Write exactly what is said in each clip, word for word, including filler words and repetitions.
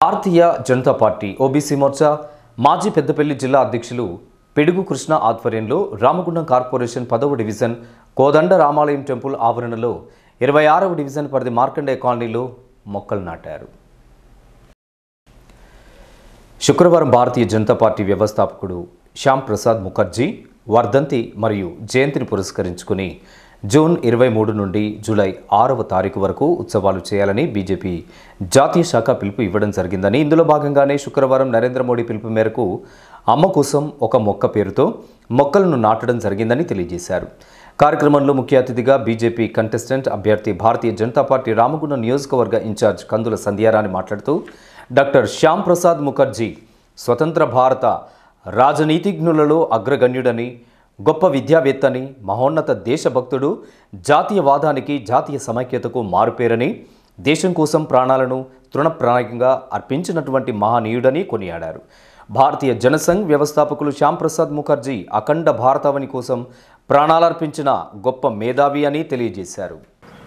భారతీయ Janata Party OBC Morcha మాజీ పెద్దపల్లి జిల్లా అధ్యక్షులు పిడుగు కృష్ణ ఆధ్వర్యంలో రామగుండం కార్పొరేషన్ పదవ డివిజన్ కోదండ రామాలయం టెంపుల్ ఆవరణలో ఇరవై ఆరవ డివిజన్ పరిధి మార్కండేయ కాలనీలో మొక్కలు నాటారు. శుక్రవారం భారతీయ జనతా పార్టీ వ్యవస్థాపకుడు శ్యామ్ ప్రసాద్ ముఖర్జీ వర్ధంతి మరియు జయంతిని పురస్కరించుకుని జూన్ ఇరవై మూడు నుండి జూలై ఆరవ తారీఖు వరకు ఉత్సవాలు చేయాలని బీజేపీ జాతీయ శాఖ పిలుపు ఇవ్వడం జరిగిందని, ఇందులో భాగంగానే శుక్రవారం నరేంద్ర మోడీ పిలుపు మేరకు అమ్మ కోసం ఒక మొక్క పేరుతో మొక్కలను నాటడం జరిగిందని తెలియజేశారు. కార్యక్రమంలో ముఖ్య అతిథిగా బీజేపీ కంటెస్టెంట్ అభ్యర్థి భారతీయ జనతా పార్టీ రామగుండం నియోజకవర్గ ఇన్ఛార్జ్ కందుల సంధ్యారాణి మాట్లాడుతూ, డాక్టర్ శ్యామ్ ప్రసాద్ ముఖర్జీ స్వతంత్ర భారత రాజనీతిజ్ఞులలో అగ్రగణ్యుడని, గొప్ప విద్యావేత్తని, మహోన్నత దేశభక్తుడు, జాతీయవాదానికి జాతీయ సమైక్యతకు మారుపేరని, దేశం కోసం ప్రాణాలను తృణప్రాయంగా అర్పించినటువంటి మహనీయుడని కొనియాడారు. భారతీయ జనసంఘ్ వ్యవస్థాపకులు శ్యామ్ ప్రసాద్ ముఖర్జీ అఖండ భారతావని కోసం ప్రాణాలర్పించిన గొప్ప మేధావి అని తెలియజేశారు.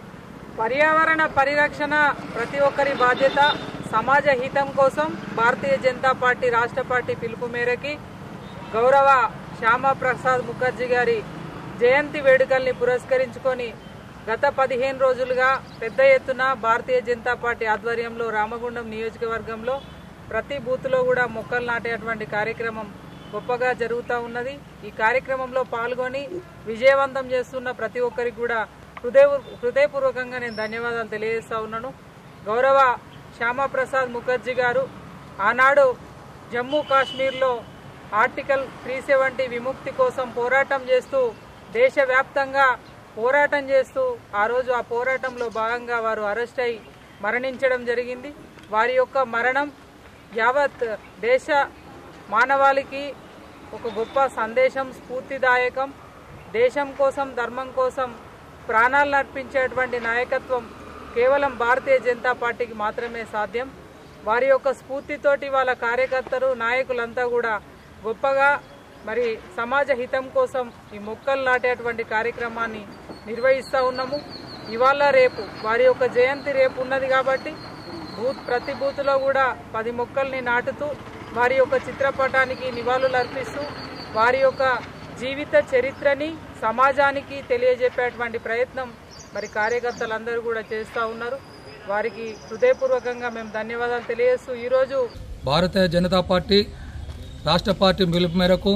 పర్యావరణ పరిరక్షణ ప్రతి ఒక్కరి బాధ్యత. సమాజ హితం కోసం భారతీయ జనతా పార్టీ రాష్ట్ర పార్టీ పిలుపు మేరకి గౌరవ శ్యామప్రసాద్ ముఖర్జీ గారి జయంతి వేడుకల్ని పురస్కరించుకొని గత పదిహేను రోజులుగా పెద్ద ఎత్తున భారతీయ జనతా పార్టీ ఆధ్వర్యంలో రామగుండం నియోజకవర్గంలో ప్రతి బూత్లో కూడా మొక్కలు నాటేటువంటి కార్యక్రమం గొప్పగా జరుగుతూ ఉన్నది. ఈ కార్యక్రమంలో పాల్గొని విజయవంతం చేస్తున్న ప్రతి ఒక్కరికి కూడా హృదయ హృదయపూర్వకంగా నేను ధన్యవాదాలు తెలియజేస్తా ఉన్నాను. గౌరవ శ్యామప్రసాద్ ముఖర్జీ గారు ఆనాడు జమ్మూ కాశ్మీర్లో ఆర్టికల్ త్రీ సెవెంటీ విముక్తి కోసం పోరాటం చేస్తూ దేశవ్యాప్తంగా పోరాటం చేస్తూ ఆ రోజు ఆ పోరాటంలో భాగంగా వారు అరెస్ట్ అయి మరణించడం జరిగింది. వారి యొక్క మరణం యావత్ దేశ మానవాళికి ఒక గొప్ప సందేశం, స్ఫూర్తిదాయకం. దేశం కోసం, ధర్మం కోసం ప్రాణాలను అర్పించేటువంటి నాయకత్వం కేవలం భారతీయ జనతా పార్టీకి మాత్రమే సాధ్యం. వారి యొక్క స్ఫూర్తితోటి వాళ్ళ కార్యకర్తలు, నాయకులంతా కూడా గొప్పగా మరి సమాజ హితం కోసం ఈ మొక్కలు నాటేటువంటి కార్యక్రమాన్ని నిర్వహిస్తూ ఉన్నాము. ఇవాళ రేపు వారి యొక్క జయంతి రేపు ఉన్నది కాబట్టి బూత్ ప్రతి బూత్లో కూడా పది మొక్కల్ని నాటుతూ వారి యొక్క చిత్రపటానికి నివాళులు అర్పిస్తూ వారి యొక్క జీవిత చరిత్రని సమాజానికి తెలియజెప్పేటువంటి ప్రయత్నం మరి కార్యకర్తలందరూ కూడా చేస్తూ ఉన్నారు. వారికి హృదయపూర్వకంగా మేము ధన్యవాదాలు తెలియజేస్తూ ఈరోజు భారతీయ జనతా పార్టీ రాష్ట్ర పార్టీ పిలుపు మేరకు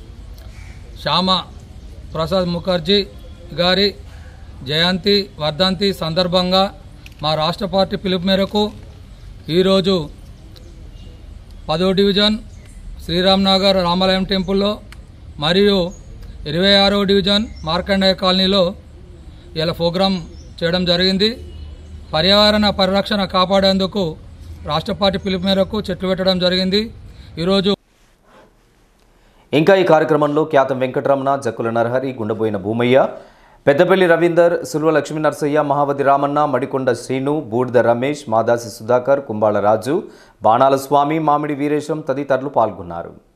శ్యామ ప్రసాద్ ముఖర్జీ గారి జయంతి వర్ధంతి సందర్భంగా మా రాష్ట్ర పార్టీ పిలుపు మేరకు ఈరోజు పదో డివిజన్ శ్రీరామ్ నగర్ రామాలయం టెంపుల్లో మరియు ఇరవై ఆరో డివిజన్ మార్కండేయ కాలనీలో ఇలా ప్రోగ్రాం చేయడం జరిగింది. పర్యావరణ పరిరక్షణ కాపాడేందుకు రాష్ట్ర పార్టీ పిలుపు మేరకు చెట్లు పెట్టడం జరిగింది. ఈరోజు ఇంకా ఈ కార్యక్రమంలో ఖ్యాతం వెంకటరమణ, జక్కుల నరహరి, గుండబోయిన భూమయ్య, పెద్దపల్లి రవీందర్, సుల్వ లక్ష్మీ నరసయ్య, మహావతి రామన్న, మడికొండ శ్రీను, బూడిద రమేష్, మాదాసి సుధాకర్, కుంబాళ రాజు, బాణాల స్వామి, మామిడి వీరేశం తదితరులు పాల్గొన్నారు.